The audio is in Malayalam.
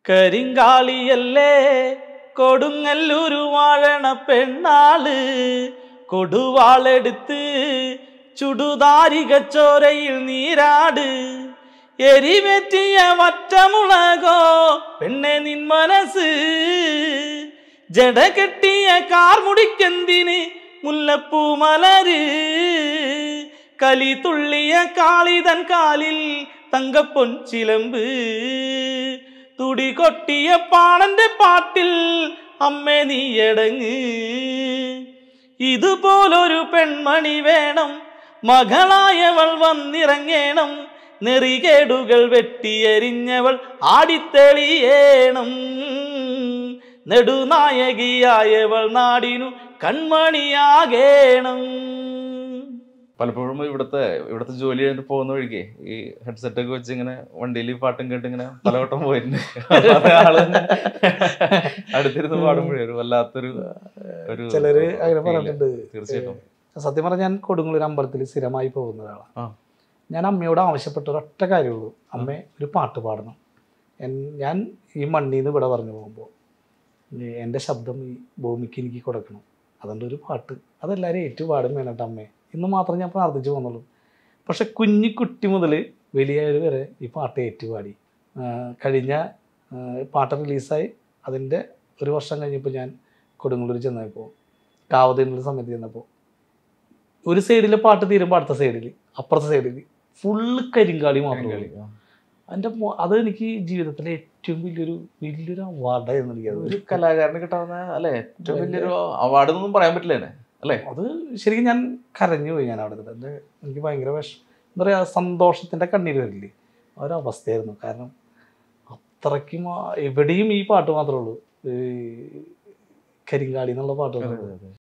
കരിങ്കാളിയല്ലേ കൊടുങ്ങല്ലൂരു വാഴണ പെണ്ണാള് കൊടുവാളെടുത്ത് ചുടുതാരിക ചോരയിൽ നീരാട് എരിവെറ്റിയ വറ്റമുളകോ പെണ്ണെ നിൻ മനസ്സ് ജട കെട്ടിയ കാർമുടിക്കെന്തിന് മുല്ലപ്പൂ മലര് കലി തുള്ളിയ കാളിതൻ കാലിൽ തങ്കപ്പൊൻ ചിലമ്പ് തുടി കൊട്ടിയ പാണന്റെ പാട്ടിൽ അമ്മേ നീയടങ്ങ് ഇതുപോലൊരു പെൺമണി വേണം മകളായവൾ വന്നിറങ്ങേണം നെറികേടുകൾ വെട്ടിയെരിഞ്ഞവൾ ആടിത്തെളിയേണം നെടുനായകിയായവൾ നാടിനു കൺമണിയാകേണം. പലപ്പോഴും ഇവിടുത്തെ ജോലി കഴിഞ്ഞിട്ട് പോകുന്ന വഴിക്ക് ഈ ഹെഡ്സെറ്റ് ഒക്കെ വെച്ച് ഇങ്ങനെ വണ്ടിയിൽ പാട്ടും കേട്ട് ഇങ്ങനെ പലവട്ടം പോയിട്ടുണ്ട്. ആള് അടുത്തിരുന്ന് പാടുമ്പോഴേ ഒരു വല്ലാത്തൊരു ചിലര് അങ്ങനെ പറഞ്ഞിട്ടുണ്ട്. തീർച്ചയായിട്ടും സത്യം പറഞ്ഞാൽ ഞാൻ കൊടുങ്ങല്ലൂർ അമ്പലത്തിൽ സ്ഥിരമായി പോകുന്ന ഒരാളാണ്. ഞാൻ അമ്മയോട് ആവശ്യപ്പെട്ട ഒരൊറ്റ കാര്യമുള്ളൂ, അമ്മേ ഒരു പാട്ട് പാടണം. ഞാൻ ഈ മണ്ണിൽ നിന്ന് ഇവിടെ പറഞ്ഞു പോകുമ്പോൾ എൻ്റെ ശബ്ദം ഈ ഭൂമിക്ക് എനിക്ക് കൊടുക്കണം, അതുകൊണ്ട് ഒരു പാട്ട് അതെല്ലാവരും ഏറ്റുപാടും വേണട്ടോ അമ്മേ ഇന്ന് മാത്രം ഞാൻ പ്രാർത്ഥിച്ചു പോകുന്നുള്ളൂ. പക്ഷെ കുഞ്ഞിക്കുട്ടി മുതൽ വലിയവർ വരെ ഈ പാട്ട് ഏറ്റുപാടി. കഴിഞ്ഞ പാട്ട് റിലീസായി അതിൻ്റെ ഒരു വർഷം കഴിഞ്ഞപ്പോൾ ഞാൻ കൊടുങ്ങല്ലൂർ ചെന്നപ്പോൾ കാവതീനുള്ള സമയത്ത് ചെന്നപ്പോൾ ഒരു സൈഡിലെ പാട്ട് തീരുമ്പോൾ അടുത്ത സൈഡിൽ അപ്പുറത്തെ സൈഡിൽ ഫുള്ള് കരിങ്കാളി മാത്രമേ. അത് എനിക്ക് ജീവിതത്തിലെ ഏറ്റവും വലിയൊരു അവാർഡായിരുന്നു. എനിക്ക് ഒരു കലാകാരന് കിട്ടാവുന്ന അല്ലെ ഏറ്റവും വലിയൊരു അവാർഡ് എന്നൊന്നും പറയാൻ പറ്റില്ല അല്ലേ. അത് ശരിക്കും ഞാൻ കരഞ്ഞു പോയി. ഞാൻ അവിടെ നിന്ന് എനിക്ക് ഭയങ്കര എന്താ പറയുക, സന്തോഷത്തിൻ്റെ കണ്ണീര് വരില്ലേ, ഒരവസ്ഥയായിരുന്നു. കാരണം അത്രയ്ക്കും എവിടെയും ഈ പാട്ട് മാത്രമേ ഉള്ളൂ, കരിങ്കാളി എന്നുള്ള പാട്ട്.